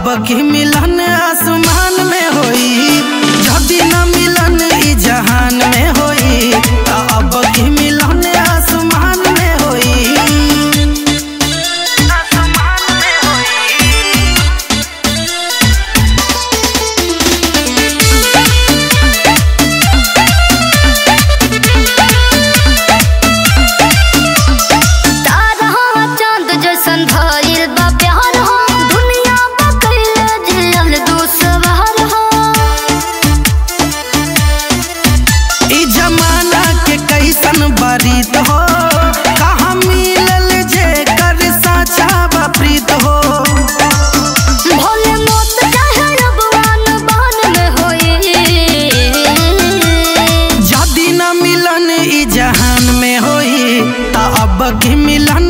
की मिलन आसमान में होई, जदी न मिलन ई जहान में होई। अब की मिलन आसमान में होई, आसमान में होई। तारा चांद जैसन भइल बा प्यार हो, दुनिया बकैले जियल दुसवार हो। ई जमाना के कैसन बारीत हो, कहाँ मिलल जे कर साचा बा प्रीत हो। भोले मौत चाहे रबवान बान में होई, जदी न मिलन ई जहान में होई। ता अब की मिलन